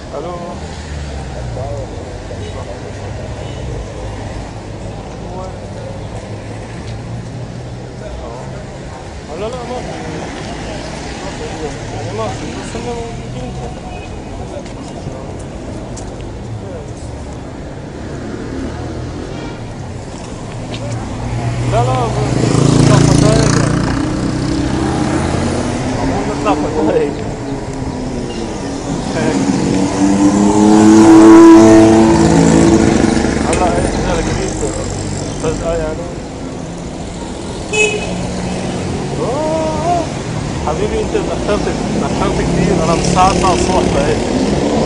الو. لا لا ما في، يعني ما في، بس انه موجودين. لا لا نطلع فتايق، مو نطلع فتايق. هلا احنا قريب فجأة يعني. أوه. حبيبي انت تأخرت كثير، انا من الساعة 9 الصبح بقيت.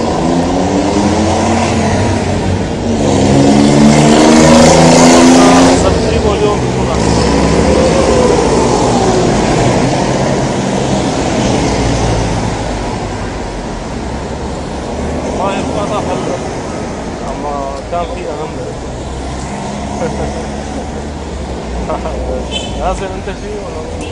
بس بتجيبه اليوم بيكون احسن. والله الوضع حلو، اما كان في اهم من هيك. نازل انت شيء ولا؟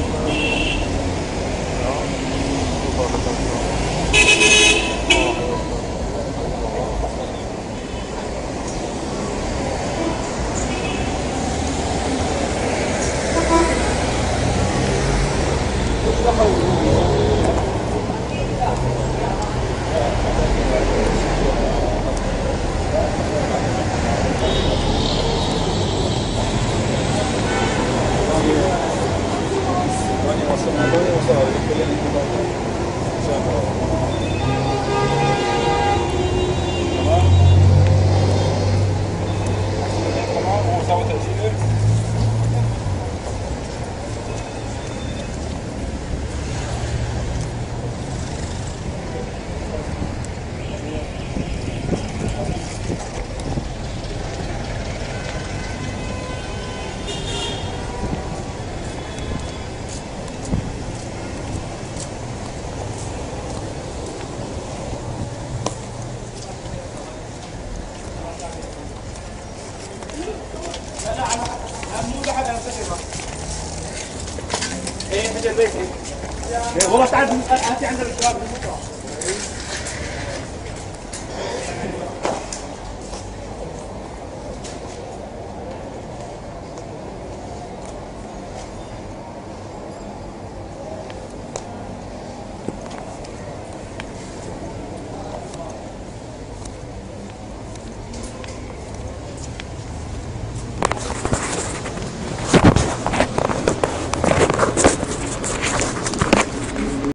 والله تعال هاتي عندنا الشباب.